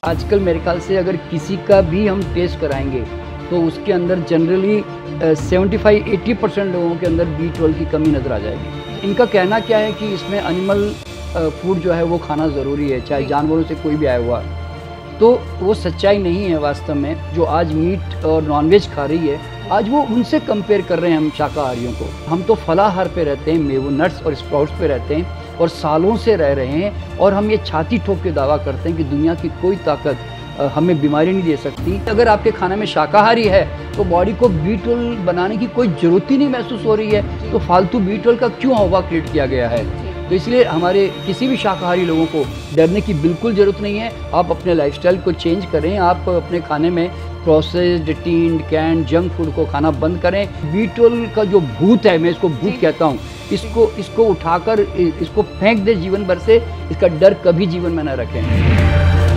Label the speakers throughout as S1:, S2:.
S1: आजकल मेरे ख्याल से अगर किसी का भी हम टेस्ट कराएंगे तो उसके अंदर जनरली 75-80% लोगों के अंदर B12 की कमी नज़र आ जाएगी। इनका कहना क्या है कि इसमें एनिमल फूड जो है वो खाना ज़रूरी है, चाहे जानवरों से कोई भी आया हुआ, तो वो सच्चाई नहीं है। वास्तव में जो आज मीट और नॉनवेज खा रही है, आज वो उनसे कंपेयर कर रहे हैं हम शाकाहारियों को। हम तो फलाहार पे रहते हैं, मेवो नट्स और स्प्राउट्स पे रहते हैं और सालों से रह रहे हैं, और हम ये छाती ठोक के दावा करते हैं कि दुनिया की कोई ताकत हमें बीमारी नहीं दे सकती। अगर आपके खाने में शाकाहारी है तो बॉडी को B12 बनाने की कोई ज़रूरत ही नहीं महसूस हो रही है, तो फालतू B12 का क्यों हवा क्रिएट किया गया है? तो इसलिए हमारे किसी भी शाकाहारी लोगों को डरने की बिल्कुल ज़रूरत नहीं है। आप अपने लाइफस्टाइल को चेंज करें, आप अपने खाने में processed, tinned, canned, junk food को खाना बंद करें। B12 का जो भूत है, मैं इसको भूत कहता हूँ, इसको उठाकर इसको फेंक दे जीवन भर से। इसका डर कभी जीवन में न रखें।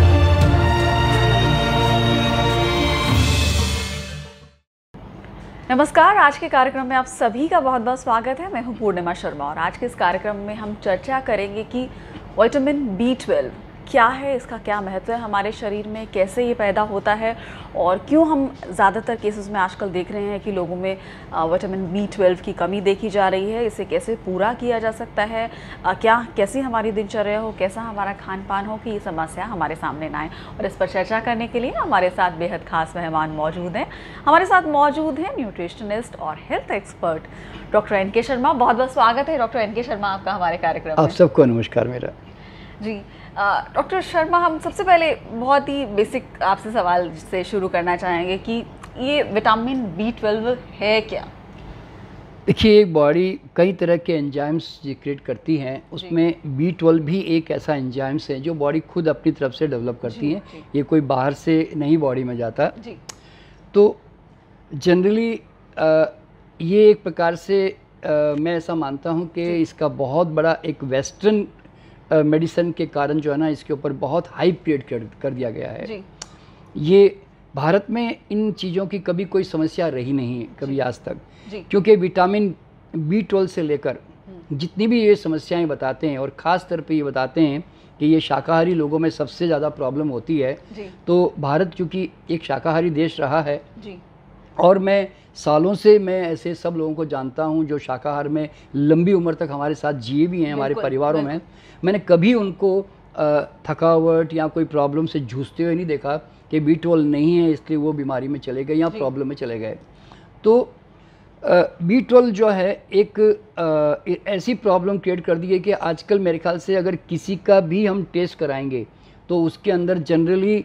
S2: नमस्कार, आज के कार्यक्रम में आप सभी का बहुत बहुत स्वागत है। मैं हूं पूर्णिमा शर्मा और आज के इस कार्यक्रम में हम चर्चा करेंगे कि विटामिन B12 क्या है, इसका क्या महत्व है हमारे शरीर में, कैसे ये पैदा होता है और क्यों हम ज़्यादातर केसेस में आजकल देख रहे हैं कि लोगों में विटामिन B12 की कमी देखी जा रही है। इसे कैसे पूरा किया जा सकता है, कैसी हमारी दिनचर्या हो, कैसा हमारा खान पान हो कि ये समस्या हमारे सामने ना आए। और इस पर चर्चा करने के लिए हमारे साथ बेहद खास मेहमान मौजूद हैं। हमारे साथ मौजूद हैं न्यूट्रिशनिस्ट और health expert doctor NK Sharma. बहुत बहुत स्वागत है डॉक्टर NK शर्मा आपका हमारे कार्यक्रम में।
S1: आप सबको नमस्कार मेरा।
S2: जी डॉक्टर शर्मा, हम सबसे पहले बहुत ही बेसिक आपसे सवाल से शुरू करना चाहेंगे कि ये विटामिन B12 है क्या?
S1: देखिए, बॉडी कई तरह के एंजाइम्स क्रिएट करती हैं, उसमें B12 भी एक ऐसा एंजाइम्स है जो बॉडी खुद अपनी तरफ से डेवलप करती है। ये कोई बाहर से नहीं बॉडी में जाता जी। तो जनरली ये एक प्रकार से मैं ऐसा मानता हूँ कि इसका बहुत बड़ा एक वेस्टर्न मेडिसिन के कारण जो है ना, इसके ऊपर बहुत हाइप क्रिएट कर दिया गया है जी। ये भारत में इन चीज़ों की कभी कोई समस्या रही नहीं है कभी आज तक, क्योंकि विटामिन B12 से लेकर जितनी भी ये समस्याएं बताते हैं, और ख़ास तौर पे ये बताते हैं कि ये शाकाहारी लोगों में सबसे ज़्यादा प्रॉब्लम होती है। तो भारत चूँकि एक शाकाहारी देश रहा है जी। और मैं सालों से मैं ऐसे सब लोगों को जानता हूं जो शाकाहार में लंबी उम्र तक हमारे साथ जिए भी हैं, हमारे परिवारों में। मैंने कभी उनको थकावट या कोई प्रॉब्लम से जूझते हुए नहीं देखा कि B12 नहीं है इसलिए वो बीमारी में चले गए या प्रॉब्लम में चले गए। तो B12 जो है एक ऐसी प्रॉब्लम क्रिएट कर दी है कि आजकल मेरे ख्याल से अगर किसी का भी हम टेस्ट कराएंगे तो उसके अंदर जनरली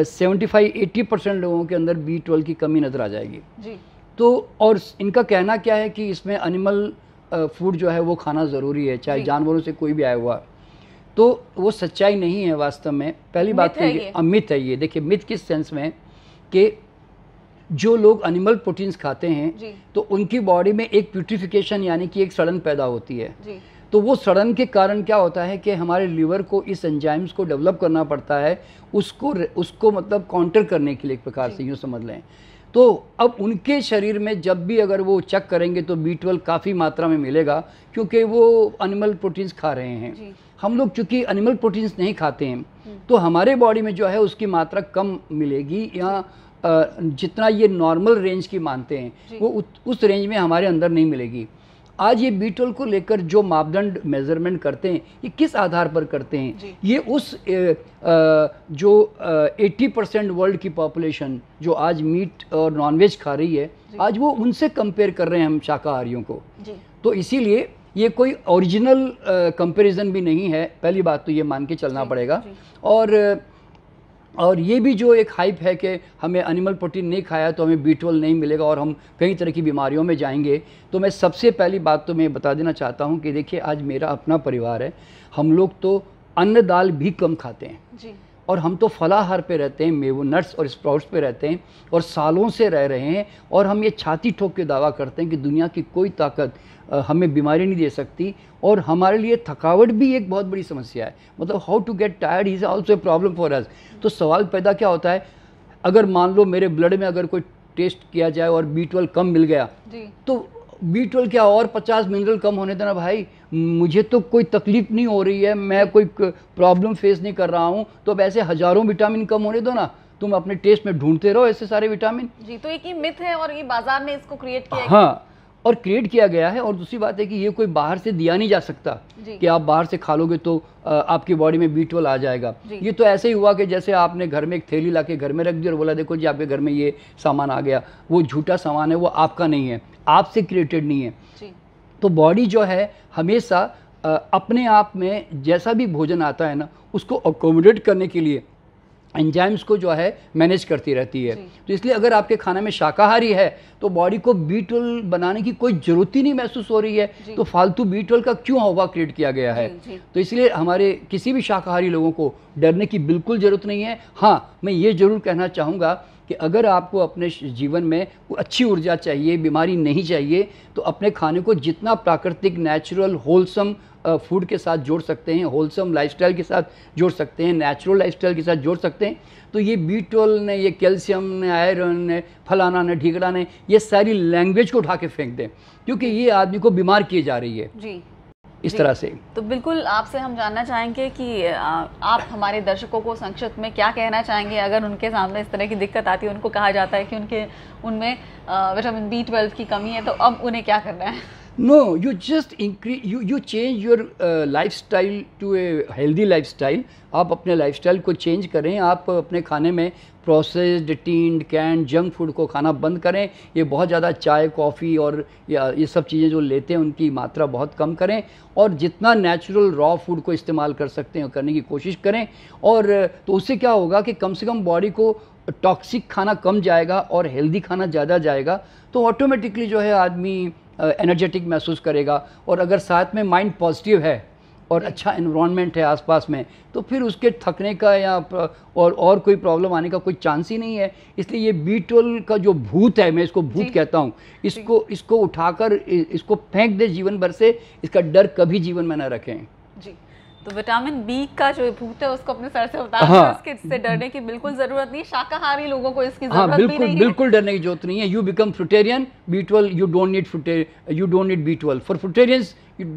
S1: 75-80% लोगों के अंदर B12 की कमी नज़र आ जाएगी जी। तो और इनका कहना क्या है कि इसमें एनिमल फूड जो है वो खाना ज़रूरी है, चाहे जानवरों से कोई भी आया हुआ, तो वो सच्चाई नहीं है। वास्तव में पहली बात तो ये मिथ है। ये देखिए, मिथ किस सेंस में कि जो लोग एनिमल प्रोटीन्स खाते हैं तो उनकी बॉडी में एक प्यूट्रिफिकेशन यानी कि एक सड़न पैदा होती है जी। तो वो सड़न के कारण क्या होता है कि हमारे लीवर को इस एंजाइम्स को डेवलप करना पड़ता है, उसको मतलब काउंटर करने के लिए, एक प्रकार से यूँ समझ लें। तो अब उनके शरीर में जब भी अगर वो चेक करेंगे तो B12 काफ़ी मात्रा में मिलेगा, क्योंकि वो एनिमल प्रोटीन्स खा रहे हैं। हम लोग चूँकि एनिमल प्रोटीन्स नहीं खाते हैं तो हमारे बॉडी में जो है उसकी मात्रा कम मिलेगी, या जितना ये नॉर्मल रेंज की मानते हैं वो उस रेंज में हमारे अंदर नहीं मिलेगी। आज ये B12 को लेकर जो मापदंड मेजरमेंट करते हैं, ये किस आधार पर करते हैं? ये उस जो 80% वर्ल्ड की पॉपुलेशन जो आज मीट और नॉनवेज खा रही है, आज वो उनसे कंपेयर कर रहे हैं हम शाकाहारियों को। तो इसीलिए ये कोई ओरिजिनल कंपैरिजन भी नहीं है, पहली बात तो ये मान के चलना पड़ेगा। और ये भी जो एक हाइप है कि हमें एनिमल प्रोटीन नहीं खाया तो हमें B12 नहीं मिलेगा और हम कई तरह की बीमारियों में जाएंगे, तो मैं सबसे पहली बात तो मैं बता देना चाहता हूँ कि देखिए, आज मेरा अपना परिवार है, हम लोग तो अन्न दाल भी कम खाते हैं जी। और हम तो फलाहार पे रहते हैं, मेवो नट्स और स्प्राउट्स पे रहते हैं और सालों से रह रहे हैं, और हम ये छाती ठोक के दावा करते हैं कि दुनिया की कोई ताकत हमें बीमारी नहीं दे सकती। और हमारे लिए थकावट भी एक बहुत बड़ी समस्या है, मतलब how to get tired is also a problem for us. तो सवाल पैदा क्या होता है, अगर मान लो मेरे ब्लड में अगर कोई टेस्ट किया जाए और B12 कम मिल गया तो B12 क्या और 50 मिनरल कम होने देना भाई, मुझे तो कोई तकलीफ नहीं हो रही है, मैं कोई प्रॉब्लम फेस नहीं कर रहा हूँ, तो अब ऐसे हज़ारों विटामिन कम होने दो ना, तुम अपने टेस्ट में ढूंढते रहो ऐसे सारे विटामिन।
S2: जी, तो एक ये मिथ है और ये बाजार ने इसको क्रिएट किया है।
S1: हाँ, और क्रिएट किया गया है। और दूसरी बात है कि ये कोई बाहर से दिया नहीं जा सकता कि आप बाहर से खा लोगे तो आपकी बॉडी में B12 आ जाएगा। ये तो ऐसे ही हुआ कि जैसे आपने घर में एक थैली ला के घर में रख दी और बोला देखो जी आपके घर में ये सामान आ गया, वो झूठा सामान है, वो आपका नहीं है, आपसे क्रिएटेड नहीं है। तो बॉडी जो है हमेशा अपने आप में जैसा भी भोजन आता है ना, उसको अकोमोडेट करने के लिए एंजाइम्स को जो है मैनेज करती रहती है। तो इसलिए अगर आपके खाने में शाकाहारी है तो बॉडी को B12 बनाने की कोई ज़रूरत ही नहीं महसूस हो रही है, तो फालतू B12 का क्यों हवा क्रिएट किया गया है। तो इसलिए हमारे किसी भी शाकाहारी लोगों को डरने की बिल्कुल ज़रूरत नहीं है। हाँ, मैं ये ज़रूर कहना चाहूँगा कि अगर आपको अपने जीवन में अच्छी ऊर्जा चाहिए, बीमारी नहीं चाहिए, तो अपने खाने को जितना प्राकृतिक, नेचुरल, होलसम फूड के साथ जोड़ सकते हैं, होलसम लाइफस्टाइल के साथ जोड़ सकते हैं, नेचुरल लाइफस्टाइल के साथ जोड़ सकते हैं, तो ये B12 ने, ये कैल्शियम ने, आयरन ने, फलाना ने, ढिकड़ा ने, ये सारी लैंग्वेज को उठा के फेंक दें, क्योंकि ये आदमी को बीमार किए जा रही है
S2: जी
S1: इस तरह से।
S2: तो बिल्कुल आपसे हम जानना चाहेंगे कि आप हमारे दर्शकों को संक्षिप्त में क्या कहना चाहेंगे अगर उनके सामने इस तरह की दिक्कत आती है, उनको कहा जाता है कि उनमें विटामिन B12 की कमी है, तो अब उन्हें क्या करना है?
S1: No, you just increase, you change your lifestyle to a healthy lifestyle। आप अपने लाइफस्टाइल को चेंज करें, आप अपने खाने में processed, tinned, canned, junk food को खाना बंद करें। ये बहुत ज़्यादा चाय, कॉफ़ी और या ये सब चीज़ें जो लेते हैं उनकी मात्रा बहुत कम करें, और जितना नेचुरल रॉ फूड को इस्तेमाल कर सकते हैं करने की कोशिश करें। और तो उससे क्या होगा कि कम से कम बॉडी को टॉक्सिक खाना कम जाएगा और हेल्दी खाना ज़्यादा जाएगा, तो ऑटोमेटिकली जो है आदमी एनर्जेटिक महसूस करेगा। और अगर साथ में माइंड पॉजिटिव है और अच्छा एनवायरनमेंट है आसपास में, तो फिर उसके थकने का या और कोई प्रॉब्लम आने का कोई चांस ही नहीं है। इसलिए ये B12 का जो भूत है, मैं इसको भूत कहता हूँ, इसको उठाकर इसको फेंक दे जीवन भर से, इसका डर कभी जीवन में न रखें
S2: जी। तो विटामिन B का जो भूत है उसको अपने सर से उतार दें, इससे डरने की बिल्कुल जरूरत नहीं। शाकाहारी लोगों को इसकी जरूरत भी नहीं है।
S1: बिल्कुल डरने की जरूरत नहीं है। You become fruitarian, B12 you don't need B12 for fruitarians,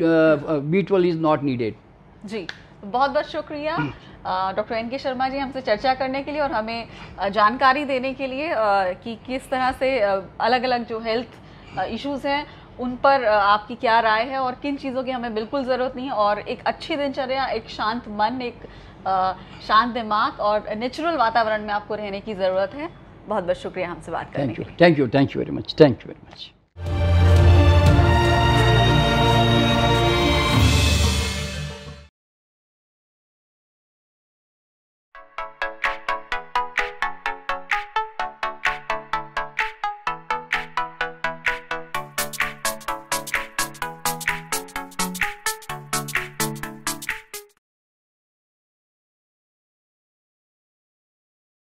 S1: B12 is not needed।
S2: जी, बहुत बहुत शुक्रिया डॉक्टर NK शर्मा जी हमसे चर्चा करने के लिए और हमें जानकारी देने के लिए कि किस तरह से अलग अलग जो हेल्थ इश्यूज हैं उन पर आपकी क्या राय है और किन चीज़ों की हमें बिल्कुल ज़रूरत नहीं है, और एक अच्छी दिनचर्या, एक शांत मन, एक शांत दिमाग और नेचुरल वातावरण में आपको रहने की ज़रूरत है। बहुत बहुत शुक्रिया हमसे बात करने के लिए।
S1: Thank you very much.